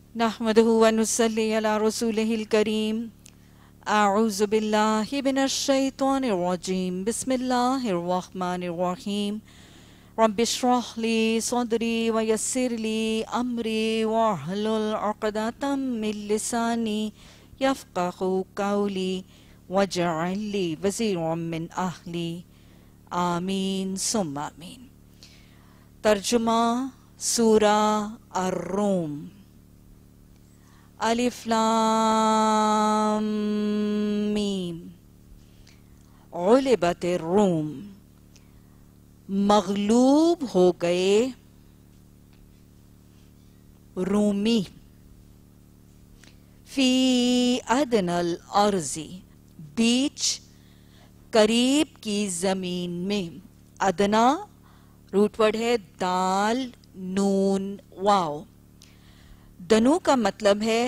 नहमदुहु व नुसल्ली अला रसूलिहिल करीम। अऊज़ु बिल्लाहि मिनश शैतानिर रजीम। बिस्मिल्लाहिर रहमानिर रहीम। रब्बिश्रह ली सदरी व यस्सिर ली अमरी वहलुल उक़दतम मिन लिसानी यफ़क़हू क़ौली वजअल ली वज़ीरम मिन अहली। आमीन सुम्मा आमीन। तर्जुमा सूरा अर-रूम। अलिफ लाम मीम। गुलिबतिर रूम, मग़लूब हो गए रूमी। फी अदनल अर्ज़ी, बीच करीब की जमीन में। अदना रूट वर्ड है दाल नून वाव। दनु का मतलब है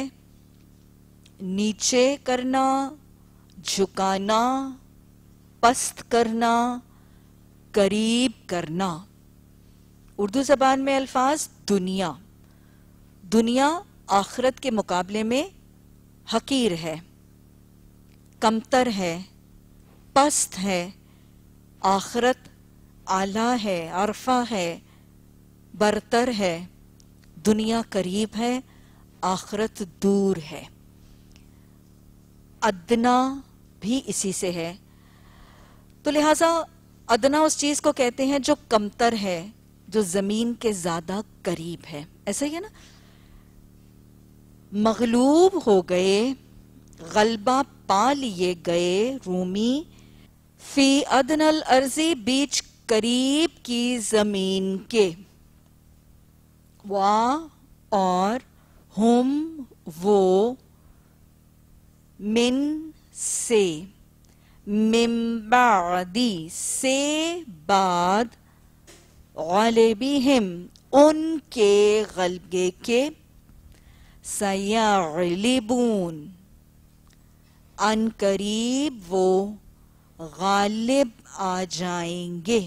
नीचे करना, झुकाना, पस्त करना, करीब करना। उर्दू ज़बान में अल्फाज दुनिया। दुनिया आखिरत के मुकाबले में हकीर है, कमतर है, पस्त है। आखिरत आला है, अरफा है, बरतर है। दुनिया करीब है, आखिरत दूर है। अदना भी इसी से है। तो लिहाजा अदना उस चीज को कहते हैं जो कमतर है, जो जमीन के ज्यादा करीब है। ऐसा ही है ना। मगलूब हो गए, गलबा पा लिए गए रूमी। फी अदनल अर्जी, बीच करीब की जमीन के। वा और हुम वो, मिन से, मिन बादी से बाद, ग़ालिबिहिम उनके गलबे के। सयग़लिबून अन करीब वो गालिब आ जाएंगे।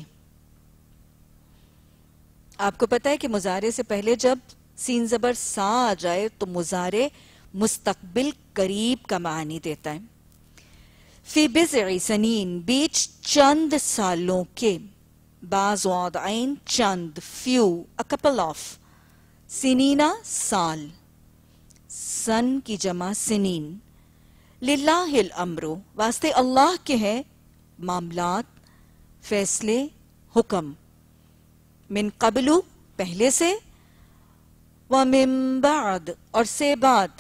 आपको पता है कि मुजारे से पहले जब सीन ज़बर सा आ जाए तो मुजारे मुस्तकबिल करीब का मानी देता है। फी बिज़इ सनीन, बीच चंद सालों के। बाज़ वाद आइन चंद, फ्यू, अ कपल ऑफ। सिनीना साल, सन की जमा सिनीन। लिल्लाहिल अम्रु, वास्ते अल्लाह के हैं मामलात, फैसले, हुक्म। मिन कबलू, पहले से। व मिन बाद, और से बाद।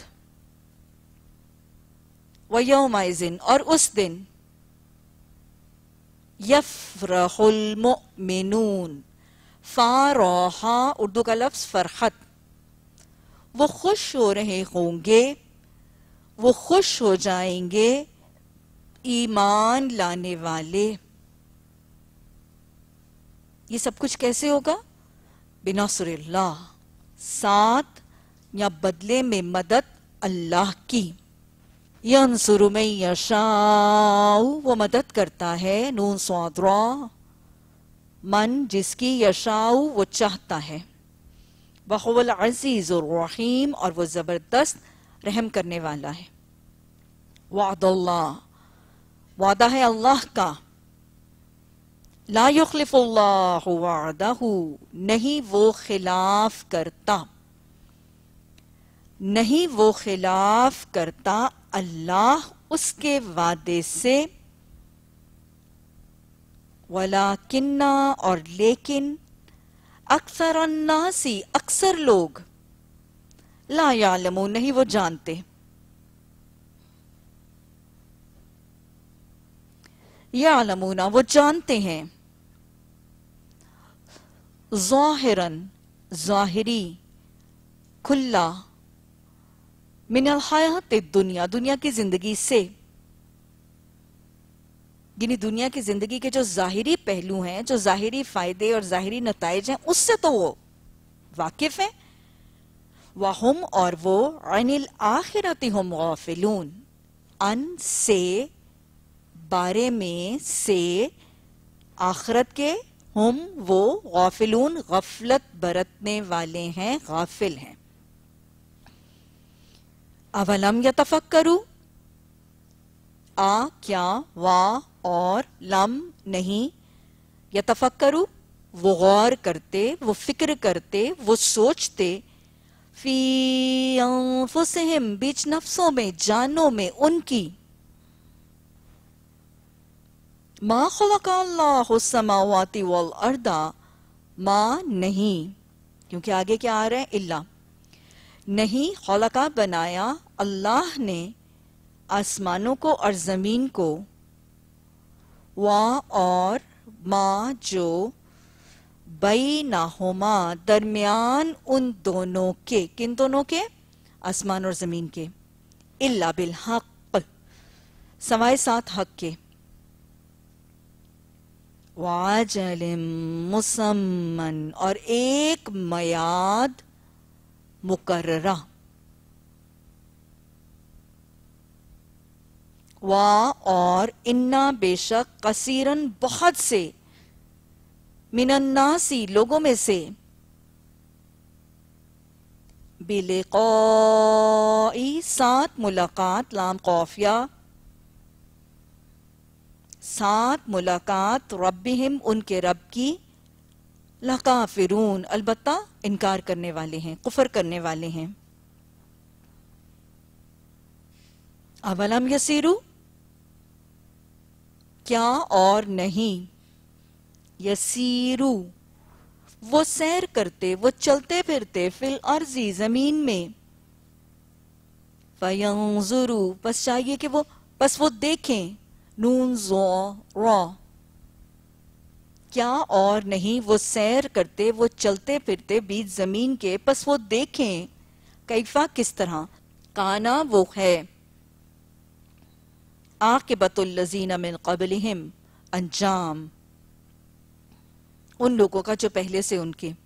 व यौमाइज़िन, और उस दिन। यफ़रहुल मुमिनून, फ़ारहा उर्दू का लफ्ज़ फरहत। वो खुश हो रहे होंगे, वो खुश हो जाएंगे ईमान लाने वाले। ये सब कुछ कैसे होगा? बिनसरिल्लाह, साथ या बदले में मदद अल्लाह की। यंसुरु मन यशाउ, वो मदद करता है। नून स्वाद रा, मन जिसकी, यशाउ वो चाहता है। वहुवल अज़ीज़ुर रहीम, और वो जबरदस्त रहम करने वाला है। वादल्लाह, वादा है अल्लाह का। ला युखलिफुल्लाहु वअदहु, नहीं वो खिलाफ करता, नहीं वो खिलाफ करता अल्लाह उसके वादे से। वलाकिन्ना, और लेकिन, अक्सर अन्नासी, अक्सर लोग, ला यालमून, नहीं वो जानते। यालमूना, वो जानते हैं। ज़ाहिरन, ज़ाहिरी, खुल्ला, मिनल हयात दुनिया, दुनिया की जिंदगी से। यानी दुनिया की जिंदगी के जो जाहिरी पहलू हैं, जो जाहिरी फायदे और जाहिरी नताइज हैं, उससे तो वो वाकिफ हैं। वहुम, और वो, अनिल आखिरति हुम गाफिलून, अन से, बारे में, से, आखिरत के, हम वो, गाफिलून गफलत बरतने वाले हैं, गाफिल हैं। اولم یتفکروا، آ کیا، وا اور، لم نہیں، یتفکروا وہ غور کرتے، وہ فکر کرتے، وہ سوچتے، فی انفسہم بیچ نفسوں میں، جانوں میں ان کی، ما خلق اللہ السماوات والارض، ما نہیں، کیونکہ آگے کیا آ رہا ہے، اللہ نہیں، خلقہ بنایا اللہ نے آسمانوں کو اور زمین کو، وا اور، ما جو، بینہما درمیان ان دونوں کے، کن دونوں کے، آسمان اور زمین کے، الا بالحق سوائے ساتھ حق کے، وعجل مسمن اور ایک میعاد مقررہ، وا اور، انا بے شک، کثیرن بہت سے، من الناسی لوگوں میں سے، بلقائی ساتھ ملاقات، لام قافیہ، ساتھ ملاقات، ربہم ان کے رب کی، لکافرون البتہ انکار کرنے والے ہیں، کفر کرنے والے ہیں، اولم یسیرو کیا اور نہیں، یسیرو وہ سیر کرتے، وہ چلتے پھرتے، فی الارض زمین میں، فینظرو بس چاہیے کہ وہ دیکھیں، نون زو را کیا اور نہیں، وہ سیر کرتے، وہ چلتے پھرتے بیچ زمین کے، پس وہ دیکھیں، کیفا کس طرح، کانا وہ ہے، عاقبۃ الذین من قبلہم انجام ان لوگوں کا جو پہلے سے ان کے،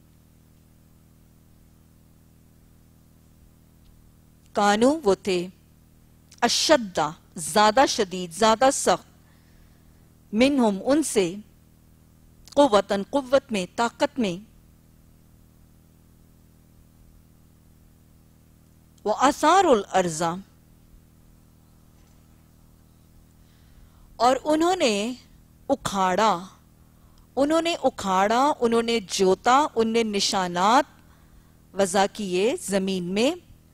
کانو وہ تھے، اشدہ زیادہ شدید، زیادہ سخت، منہم ان سے، قوتاً قوت میں، طاقت میں، وَأَثَارُ الْأَرْضَ اور انہوں نے اکھاڑا، انہوں نے جوتا، انہوں نے نشانات وضع کیے زمین میں،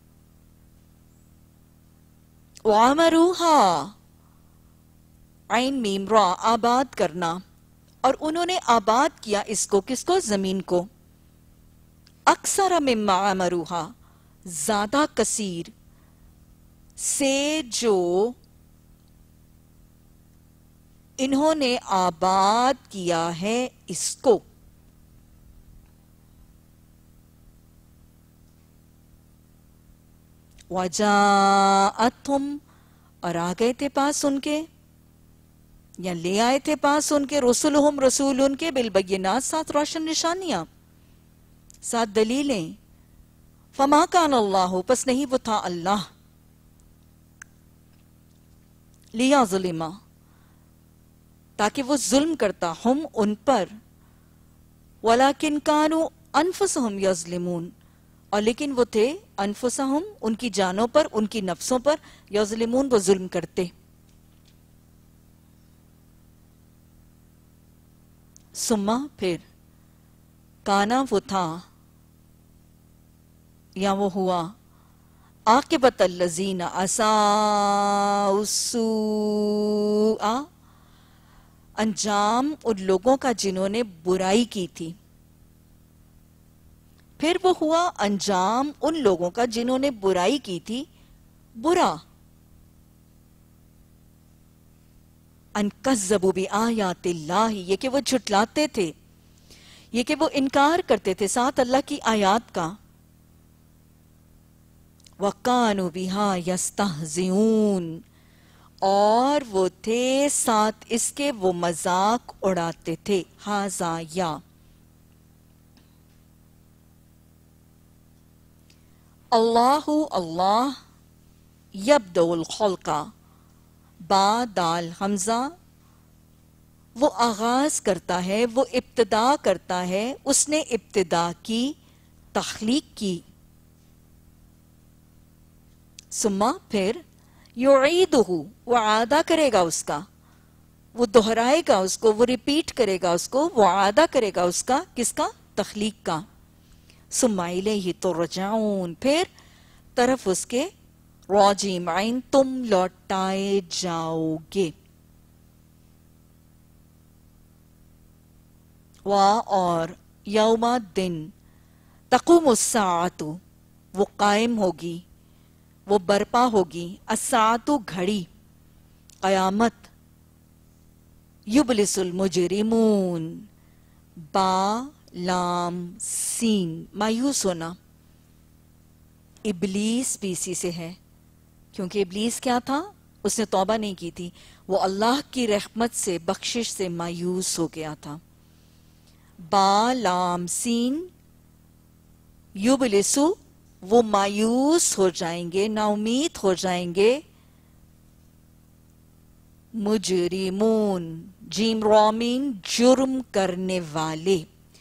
وَعَمَرُوهَا عین میم را آباد کرنا، اور انہوں نے آباد کیا اس کو، کس کو، زمین کو، اکثر مما عمروہا زیادہ کثیر سے جو انہوں نے آباد کیا ہے اس کو، وَجَاءَتْهُمْ اور آ گئے تھے پاس ان کے، یا لے آئے تھے پاس ان کے، رسولہم رسول ان کے، بالبینات ساتھ روشن نشانیاں، ساتھ دلیلیں، فما کان اللہ پس نہیں وہ تھا اللہ، لیظلم تاکہ وہ ظلم کرتا، ہم ان پر، ولیکن کانوا انفسہم یظلمون اور لیکن وہ تھے، انفسہم ان کی جانوں پر، ان کی نفسوں پر، یظلمون وہ ظلم کرتے، ثم پھر، کانا وہ تھا، یا وہ ہوا، عاقبۃ الذین اساءوا السوء انجام ان لوگوں کا جنہوں نے برائی کی تھی، پھر وہ ہوا انجام ان لوگوں کا جنہوں نے برائی کی تھی، برا، ان کذبوا بآیات اللہ یہ کہ وہ جھٹلاتے تھے، یہ کہ وہ انکار کرتے تھے ساتھ اللہ کی آیات کا، وَقَانُوا بِهَا يَسْتَهْزِئُونَ اور وہ تھے ساتھ اس کے وہ مذاق اڑاتے تھے، ہذا یا، اللہ اللہ، یبدأ الخلق با دال حمزہ وہ آغاز کرتا ہے، وہ ابتدا کرتا ہے، اس نے ابتدا کی، تخلیق کی، سما پھر یعیدہ وہ عادہ کرے گا اس کا، وہ دہرائے گا اس کو، وہ ریپیٹ کرے گا اس کو، وہ عادہ کرے گا اس کا، کس کا؟ تخلیق کا. ثم الیہ ترجعون پھر طرف اس کے راجعین تم لوٹائے جاؤ گے. اور یوم دن تقوم الساعۃ وہ قائم ہوگی، وہ برپا ہوگی، الساعۃ گھڑی، قیامت. یبلس المجرمون با لام سین مایوس ہونا. ابلیس بھی اسی سے ہے، کیونکہ ابلیس کیا تھا؟ اس نے توبہ نہیں کی تھی، وہ اللہ کی رحمت سے بخشش سے مایوس ہو گیا تھا. با لام سین یبلسو وہ مایوس ہو جائیں گے، نا امید ہو جائیں گے. مجرمون جیم رامین جرم کرنے والے،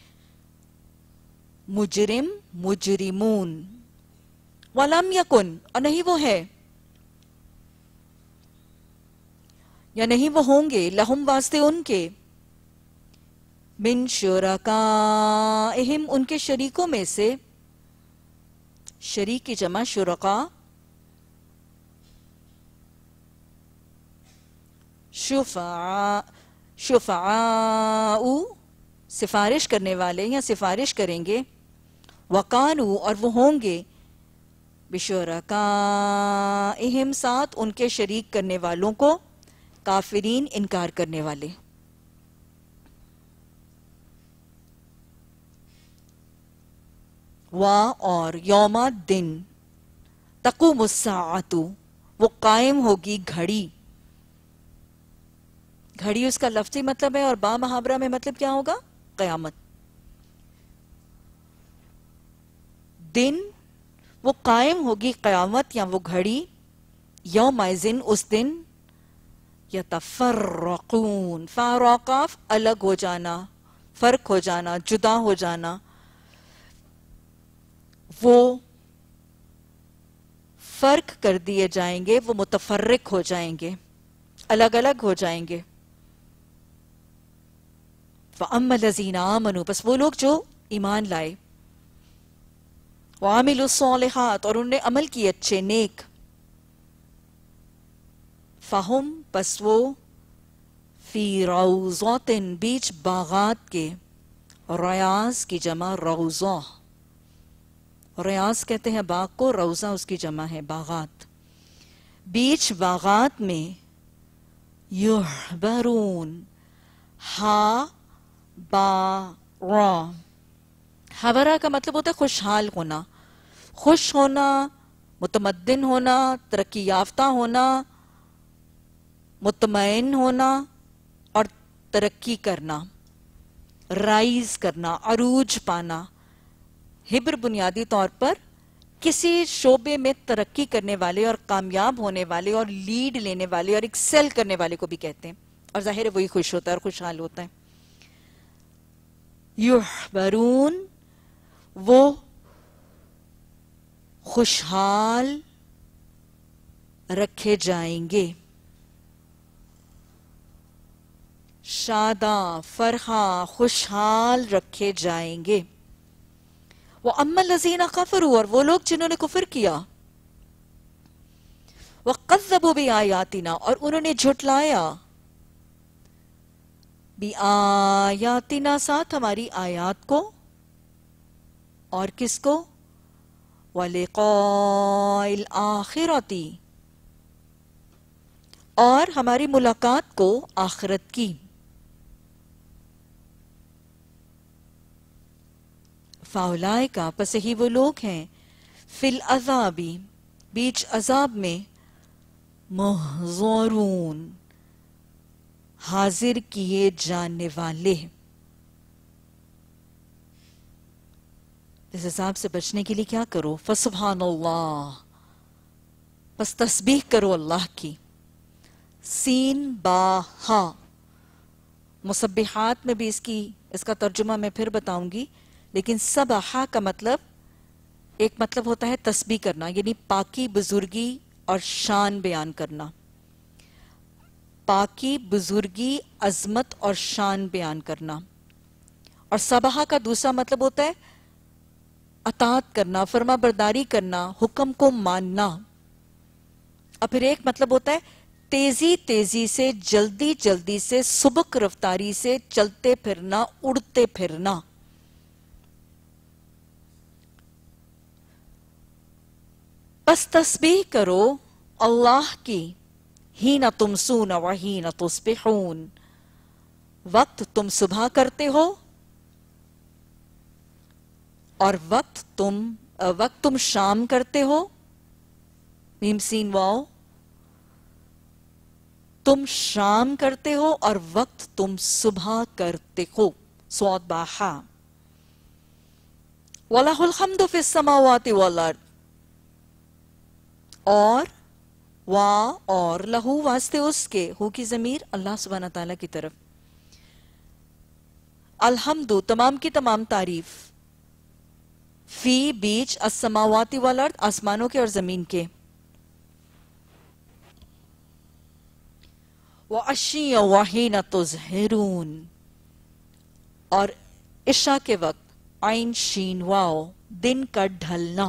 مجرم مجرمون. ولم یکن اور نہیں وہ ہے یا نہیں وہ ہوں گے، لہم واسطے ان کے، من شرکائہم ان کے شریکوں میں سے. شریک کی جمع شرکا، شفعاء سفارش کرنے والے یا سفارش کریں گے. وقانو اور وہ ہوں گے، بشرکائہم ساتھ ان کے شریک کرنے والوں کو، کافرین انکار کرنے والے. اور یوم دن تقوم الساعۃ وہ قائم ہوگی گھڑی. گھڑی اس کا لفظی مطلب ہے، اور با محاورہ میں مطلب کیا ہوگا؟ قیامت. دن وہ قائم ہوگی قیامت یا وہ گھڑی. یومئذ اس دن، یتفرقون فاراقاف الگ ہو جانا، فرق ہو جانا، جدا ہو جانا. وہ فرق کر دیے جائیں گے، وہ متفرق ہو جائیں گے، الگ الگ ہو جائیں گے. فَأَمَّا الَّذِينَ آمَنُوا بس وہ لوگ جو ایمان لائے، وَعَمِلُوا الصَّالِحَاتِ اور انہوں نے عمل کی اچھے نیک، فَهُمْ بس وہ فِي رَوْضَةٍ بیچ باغات کے، ریاض کی جمع روضہ، ریاض کہتے ہیں باغ کو، روضہ اس کی جمع ہے باغات. بیچ باغات میں یحبرون ہا با را، حبرہ کا مطلب ہوتا ہے خوشحال ہونا، خوش ہونا، متمدن ہونا، ترقی یافتہ ہونا، مطمئن ہونا اور ترقی کرنا، رائز کرنا، عروج پانا. ہبر بنیادی طور پر کسی شعبے میں ترقی کرنے والے اور کامیاب ہونے والے اور لیڈ لینے والے اور ایکسل کرنے والے کو بھی کہتے ہیں، اور ظاہر ہے وہی خوش ہوتا ہے اور خوشحال ہوتا ہے. یحبرون وہ خوشحال رکھے جائیں گے، شاداں فرحاں خوشحال رکھے جائیں گے. وَأَمَّا الَّذِينَ كَفَرُوا اور وہ لوگ جنہوں نے کفر کیا، وَقَذَّبُوا بِآيَاتِنَا اور انہوں نے جھٹلایا، بِآيَاتِنَا ساتھ ہماری آیات کو، اور کس کو؟ وَلِقَاءِ الْآخِرَةِ اور ہماری ملاقات کو، آخرت کی. فَأُولَئِكَ پس ہی وہ لوگ ہیں، فِي الْعَذَابِ بیچ عذاب میں، مُحْضَرُونَ حاضر کیے جانے والے. اس عذاب سے بچنے کے لیے کیا کرو؟ فَسُبْحَانَ اللَّهِ پس تسبیح کرو اللہ کی. سین با ہا مسبحات میں بھی اس کا ترجمہ میں پھر بتاؤں گی، لیکن سبحہ کا مطلب ایک مطلب ہوتا ہے تسبیح کرنا، یعنی پاکی، بزرگی، اور شان بیان کرنا. پاکی، بزرگی، عظمت اور شان بیان کرنا. اور سبحہ کا دوسرا مطلب ہوتا ہے اطاعت کرنا، فرما برداری کرنا، حکم کو ماننا. اور پھر ایک مطلب ہوتا ہے تیزی تیزی سے، جلدی جلدی سے، سبک رفتاری سے چلتے پھرنا، اڑتے پھرنا. پس تسبیح کرو اللہ کی ہین تمسون و ہین تصبحون، وقت تم صبح کرتے ہو اور وقت تم شام کرتے ہو. میم سین واو، تم شام کرتے ہو اور وقت تم صبح کرتے ہو. صاد باہا. وَلَهُ الْحَمْدُ فِي السَّمَاوَاتِ وَالْأَرْضِ، اور لہو واسطے اس کے، ہو کی ضمیر اللہ سبحانہ تعالیٰ کی طرف. الحمد تمام کی تمام تعریف، فی بیچ، السماوات والارض آسمانوں کے اور زمین کے. وَعَشِيًّا وَحِينَ تُظْهِرُونَ، اور عشاء کے وقت، عین شین واو، دن کا ڈھلنا،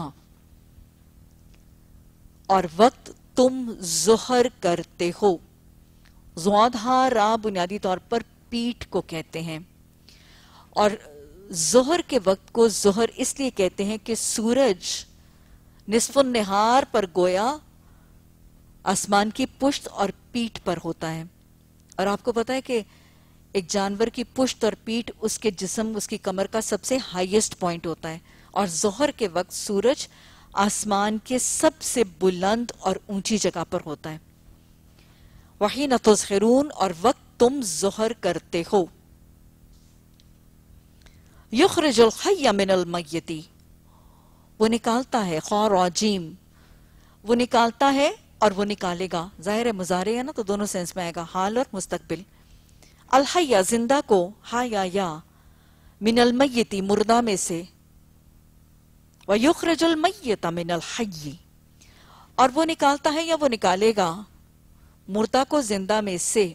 اور وقت تم ظہر کرتے ہو. زوادہا را بنیادی طور پر پیٹھ کو کہتے ہیں، اور ظہر کے وقت کو ظہر اس لیے کہتے ہیں کہ سورج نصف النہار پر گویا آسمان کی پشت اور پیٹھ پر ہوتا ہے. اور آپ کو پتا ہے کہ ایک جانور کی پشت اور پیٹھ اس کے جسم، اس کی کمر کا سب سے ہائیسٹ پوائنٹ ہوتا ہے، اور ظہر کے وقت سورج آسمان کے سب سے بلند اور اونچی جگہ پر ہوتا ہے. وَحِينَ تُظْهِرُونَ، اور وقت تم ظہر کرتے ہو. یخرج الحی من المیت، وہ نکالتا ہے، خور و جیم، وہ نکالتا ہے اور وہ نکالے گا. ظاہر ہے مضارع ہے نا، تو دونوں سینس میں آئے گا، حال اور مستقبل. الحی زندہ کو، ہا یا من المیت مردہ میں سے، وَيُخْرِجُ الْمَيِّتَ مِنَ الْحَيِّ، اور وہ نکالتا ہے یا وہ نکالے گا مردہ کو زندہ میں سے.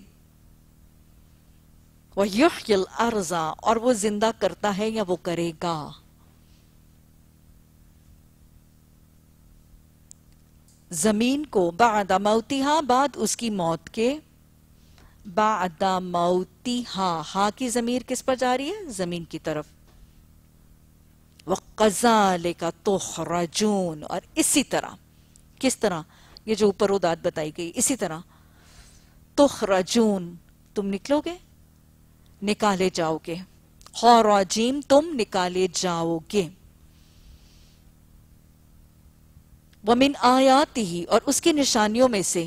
وَيُحْيِي الْأَرْضَ، اور وہ زندہ کرتا ہے یا وہ کرے گا. زمین کو، بعد موتہا، بعد اس کی موت کے، بعد موتہا، ہا کی ضمیر کس پر جا رہی ہے؟ زمین کی طرف. وَقَذَلِكَ تُخْرَجُونَ، اور اسی طرح، کس طرح؟ یہ جو اوپر ادات بتائی گئی، اسی طرح. تخرجون، تم نکلو گے، نکالے جاؤ گے. خراجیم، تم نکالے جاؤ گے. وَمِنْ آیَاتِهِ، اور اس کی نشانیوں میں سے،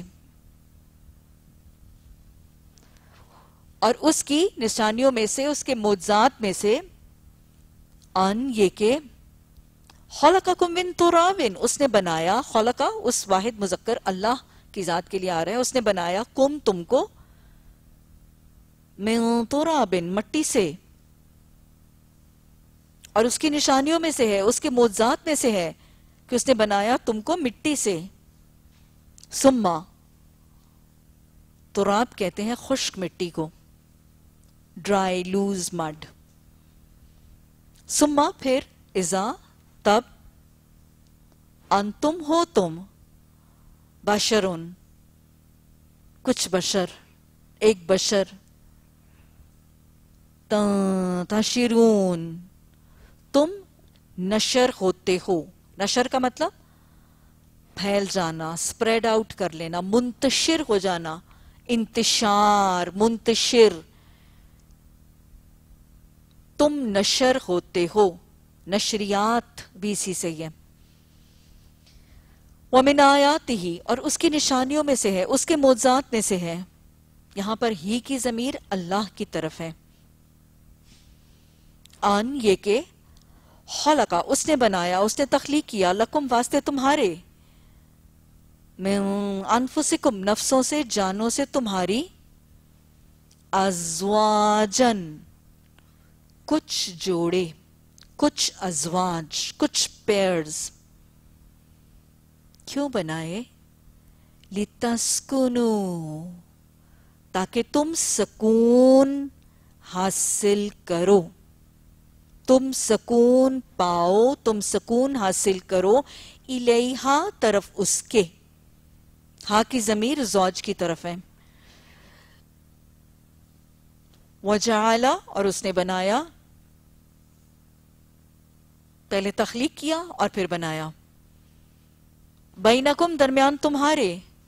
اور اس کی نشانیوں میں سے، اس کے معجزات میں سے، ان یہ کہ خلقکم من تراب، اس نے بنایا، خلقہ اس واحد مذکر اللہ کی ذات کے لیے آ رہا ہے، اس نے بنایا کم تم کو، من تراب مٹی سے. اور اس کی نشانیوں میں سے ہے، اس کے معجزات میں سے ہے کہ اس نے بنایا تم کو مٹی سے. سما، تراب کہتے ہیں خشک مٹی کو، ڈرائی لوز مڈ. سما پھر، اذا تب، انتم ہو تم، بشرن کچھ بشر، ایک بشر، تنتشرون تم نشر ہوتے ہو. نشر کا مطلب پھیل جانا، سپریڈ آؤٹ کر لینا، منتشر ہو جانا، انتشار، منتشر. تم نشر ہوتے ہو، نشریات بھی اسی سے ہے. وَمِنْ آیَاتِهِ، اور اس کی نشانیوں میں سے ہے، اس کے معجزات میں سے ہے. یہاں پر ہی کی ضمیر اللہ کی طرف ہے. ان یہ کہ، خلقہ اس نے بنایا، اس نے تخلیق کیا، لکم واسطے تمہارے، من انفسکم نفسوں سے، جانوں سے تمہاری، ازواجن کچھ جوڑے، کچھ ازواج، کچھ پیئرز. کیوں بنائے؟ लितस्कुनू, ताकि तुम सकून हासिल करो, तुम सकून पाओ, तुम सकून हासिल करो, इलैहा तरफ उसके, हा की ज़मीर ज़ौज की तरफ है, वजअला और उसने बनाया, पहले तख्लीक किया और फिर बनाया, बैनकुम दरमियान तुम्हारे,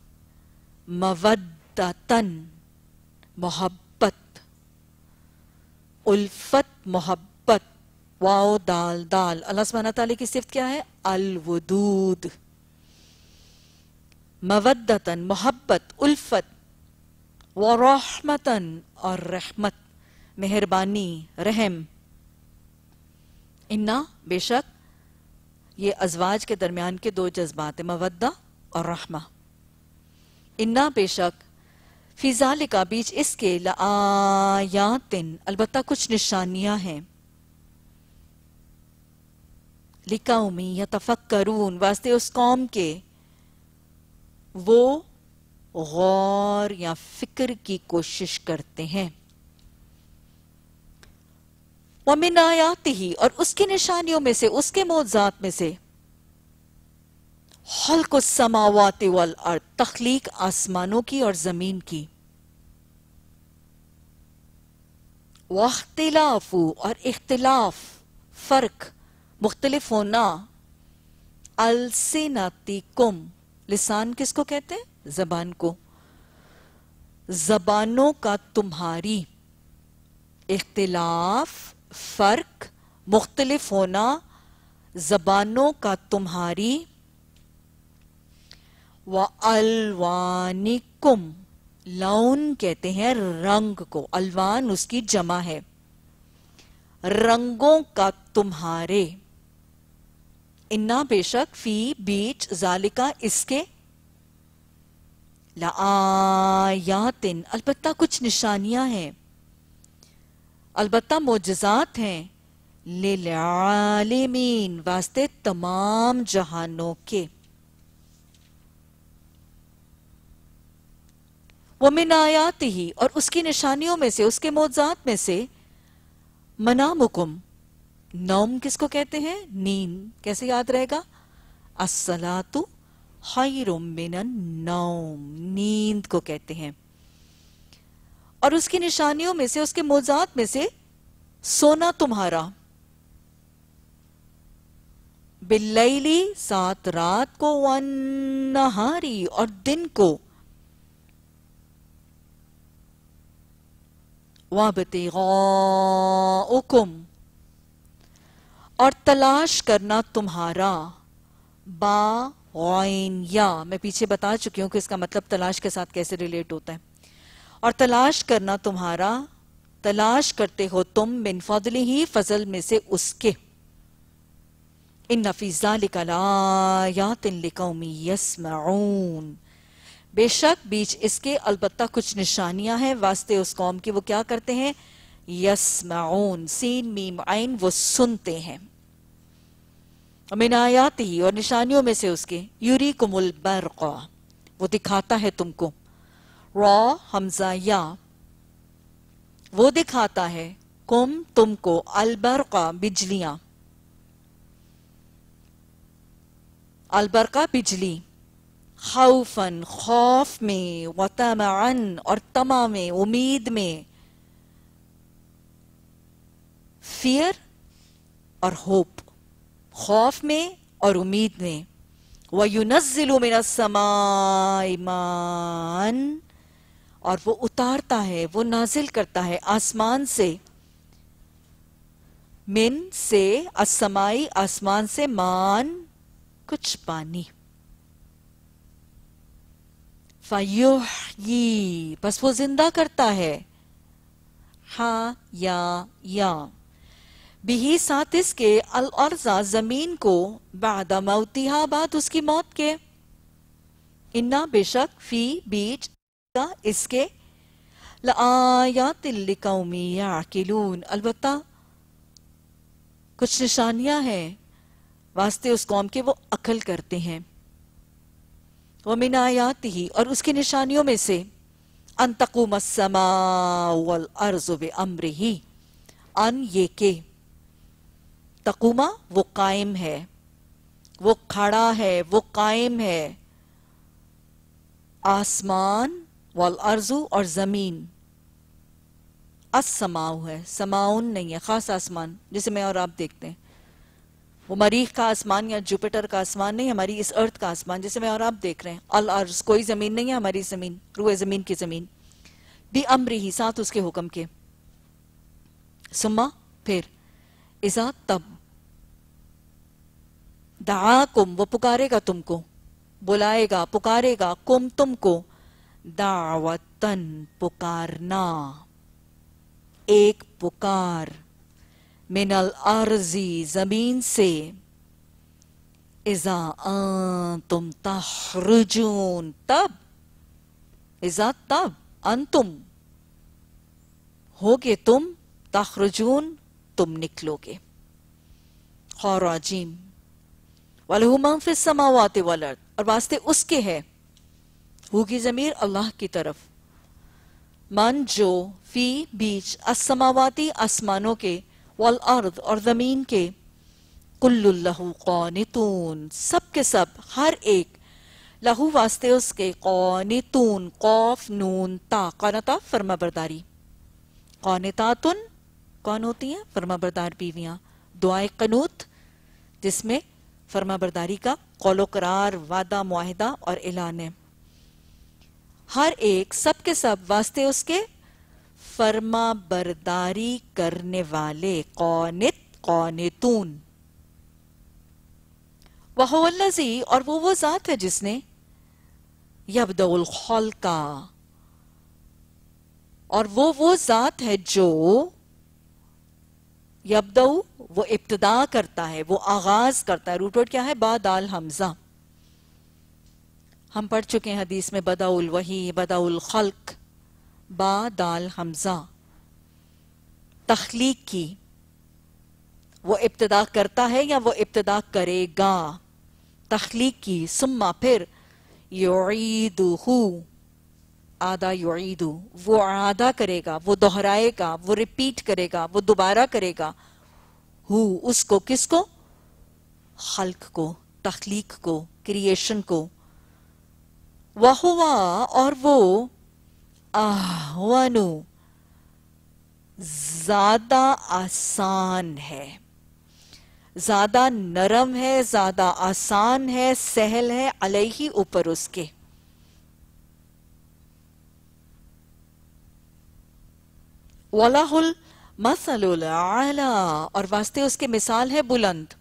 मवद्दतन मोहब्बत, उल्फत मोहब्बत, वाओ दाल दाल, अल्लाह सुब्हानहू व तआला की सिफ्त क्या है? अल वदूद, मवद्दतन मोहब्बत, उल्फत, व रहमतन और रहमत, मेहरबानी, रहम, इन्ना बेशक, ये अजवाज के दरमियान के दो जज्बात है, मवद्दा और रहमा, इन्ना बेशक, फिजालिका बीच इसके, लआयातिन अलबत्ता कुछ निशानियां हैं, लिकौमी यतफक्करून वास्ते उस कौम के वो गौर या फिक्र की कोशिश करते हैं, वमिन आयातिही और उसकी निशानियों में से, उसके मौज़ात में से, खल्क़ुस समावाति वल अर्द तख्लीक आसमानों की और जमीन की, वख्तिलाफु और इख्तिलाफ फर्क मुख्तलिफ होना, अलसिनतिकुम लिसान किसको कहते हैं? जबान को, जबानों का तुम्हारी, इख्तिलाफ फर्क मुख्तलिफ होना, जबानों का तुम्हारी, व अलवानिकुम लौन कहते हैं रंग को, अलवान उसकी जमा है, रंगों का तुम्हारे, इन्ना बेशक, फी बीच, जालिका इसके, लआयातिन अलबत्ता कुछ निशानियां हैं, अलबत्ता मोजज़ात हैं, लिलआलिमीन वास्ते तमाम जहानों के, वमिन आयातिही और उसकी निशानियों में से, उसके मोजज़ात में से, मनामुकुम नौम किसको कहते हैं? नींद, कैसे याद रहेगा? अस्सलातु खैरुम मिनन नौम, नींद को कहते हैं, और उसकी निशानियों में से, उसके मौज़ात में से, सोना तुम्हारा, बिल्लैली सात रात को, वन नहारी और दिन को, वब्तिगाउकुम और तलाश करना तुम्हारा, बा गैन या, मैं पीछे बता चुकी हूं कि इसका मतलब तलाश के साथ कैसे रिलेट होता है, और तलाश करना तुम्हारा, तलाश करते हो तुम, मिन फज़लिही फजल में से उसके, इन्ना फी ज़ालिका लआयातिन लिकौमी यस्मऊन बेशक बीच इसके अलबत्ता कुछ निशानियां हैं वास्ते उस कौम की, वो क्या करते हैं? यस्मऊन, सीन मीम आइन, वो सुनते हैं, मिन आयातिही और निशानियों में से उसके, युरीकुमुल बर्क़ा वो दिखाता है तुमको, रॉ हमजा या वो दिखाता है, कुम तुमको, अलबर्क़ा बिजलियां, अलबर्क़ा बिजली, खौफन खौफ में, व तमअन और तमा में, उम्मीद में, फियर और होप, खौफ में और उम्मीद में, व युनज़्ज़िलु मिनस समाई मान और वो उतारता है, वो नाजिल करता है आसमान से, मिन से, अस्समाई आसमान से, मान कुछ पानी, फयुह्यी बस वो जिंदा करता है, हा या बिही साथ इसके, अल अर्ज़ा जमीन को, बादा मौतिहा बाद उसकी मौत के, इन्ना बेशक, फी बीच का इसके, लआयातिल लिकौमी याकिलून अलबत्ता कुछ निशानियां हैं वास्ते उस कौम के वो अकल करते हैं, وَمِنْ آیَاتِهِ اور اس کی نشانیوں میں سے ان تقوم السماء والارض بامرہ، ان یہ کہ تقوما وہ قائم ہے، وہ کھڑا ہے، وہ قائم ہے، آسمان والارض اور زمین، السماء ہے، سماؤن نہیں ہے، خاص آسمان جسے میں اور آپ دیکھتے ہیں، وہ مریخ کا آسمان یا جوپیٹر کا آسمان نہیں، ہماری اس ارتھ کا آسمان جسے میں اور آپ دیکھ رہے ہیں، الارض کوئی زمین نہیں ہے، ہماری زمین، روئے زمین کی زمین، بھی امرہی ساتھ اس کے حکم کے، ثم پھر، اذا تب، دعاکم وہ پکارے گا تم کو، بلائے گا، پکارے گا، کم تم کو، دعوتن پکارنا، ایک پکار، من الارضی زمین سے، اذا انتم تخرجون تب، اذا تب انتم ہوگے تم، تخرجون تم نکلو گے، خراجیم، وَلَهُ مَن فِي السَّمَاوَاتِ وَالْأَرْضِ اور واسطے اس کے ہے، ہو کی ضمیر اللہ کی طرف، من جو، فی بیچ، السماواتی آسمانوں کے، والارض اور زمین کے، کل لہو قانتون سب کے سب، ہر ایک، لہو واسطے اس کے، قانتون قوف نون تا، قانتا فرما برداری، قانتاتن کون ہوتی ہیں؟ فرما بردار بیویاں، دعائے قنوت جس میں فرما برداری کا قول و قرار، وعدہ، معاہدہ اور اعلان ہے، ہر ایک، سب کے سب، واسطے اس کے فرما برداری کرنے والے، قانت قانتون، وَهُوَ الَّذِي اور وہ ذات ہے جس نے، يَبْدَأُ الْخَلْقَ اور وہ ذات ہے جو، یبدأ وہ ابتدا کرتا ہے، وہ آغاز کرتا ہے، روٹ ورڈ کیا ہے؟ با دال حمزہ، ہم پڑھ چکے ہیں حدیث میں بدأ الوحی، بدأ الخلق، با دال حمزہ، تخلیق کی، وہ ابتدا کرتا ہے یا وہ ابتدا کرے گا، تخلیق کی، ثم پھر، یعیدہ آدھا یعیدو وہ اعادہ کرے گا، وہ دہرائے گا، وہ ریپیٹ کرے گا، وہ دوبارہ کرے گا، ہو اس کو، کس کو؟ خلق کو، تخلیق کو، کریشن کو، وَهُوَ اور وہ، اَہْوَنُ زیادہ آسان ہے، زیادہ نرم ہے، زیادہ آسان ہے، سہل ہے، علیہ اوپر اس کے، وَلَهُ الْمَثَلُ الْأَعْلَى اور واسطے اس کے مثال ہے بلند،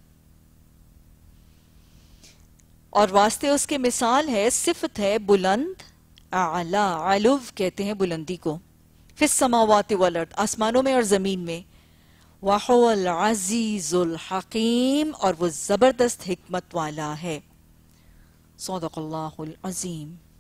اور واسطے اس کے مثال ہے، صفت ہے بلند، اعلیٰ، علو کہتے ہیں بلندی کو، فی السماوات والارض آسمانوں میں اور زمین میں، وَهُوَ الْعَزِيزُ الْحَكِيمُ اور وہ زبردست حکمت والا ہے، صدق اللہ العظیم۔